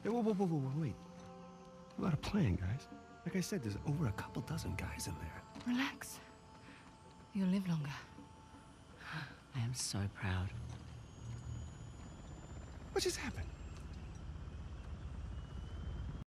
Hey, wait. What about a plan, guys? Like I said, there's over a couple dozen guys in there. Relax. You'll live longer. I am so proud. What just happened?